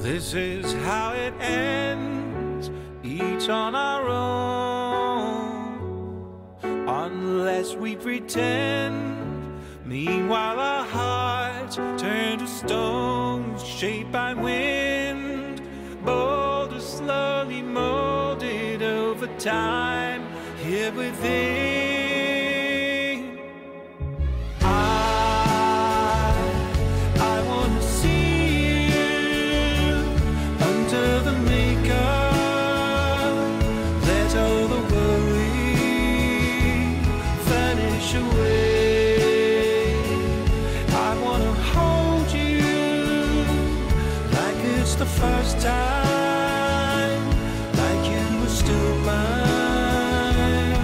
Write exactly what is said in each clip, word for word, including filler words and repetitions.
This is how it ends, each on our own, unless we pretend. Meanwhile our hearts turn to stones, shaped by wind, boulders slowly molded over time here within. The first time, like you were still mine.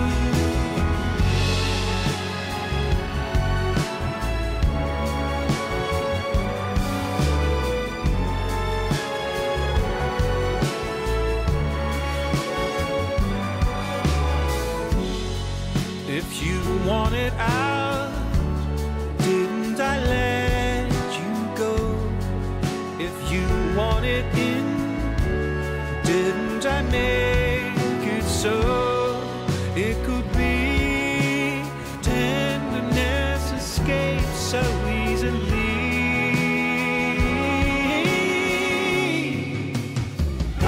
If you wanted out, didn't I let you go? If you wanted in, didn't I make it so? It could be tenderness escapes so easily. I,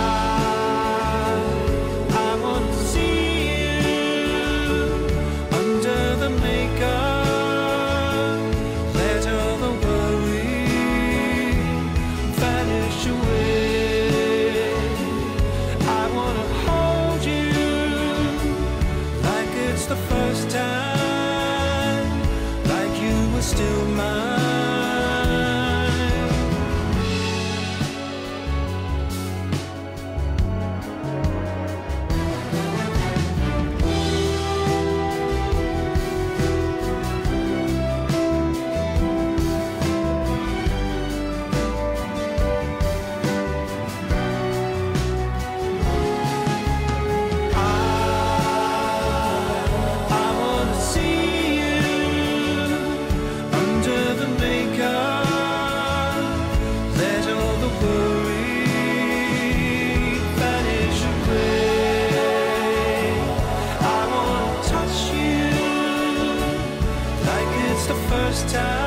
I want to see you under the makeup. Let all the worry vanish away. I wanna hold you like it's the first time, like you were still mine. First time